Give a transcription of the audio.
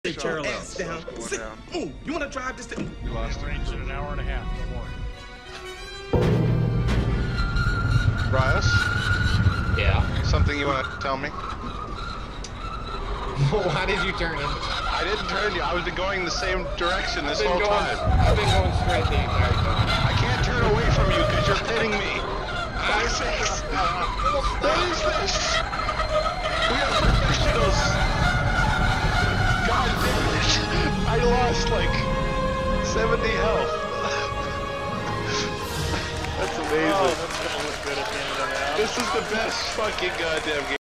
Sit your ass down. Sit. Ooh, you want to drive this thing? You lost range in an hour and a half. Don't worry. Rias? Yeah. Something you want to tell me? Why did you turn him? I didn't turn you. I was going the same direction this whole time. I've been going straight the entire time. I can't turn away from you because you're pitting me. What is this? What is this? We are professionals. God damn it. I lost like 70 health. That's amazing. Oh, that's gonna look good at the end of the round. This is the best fucking goddamn game.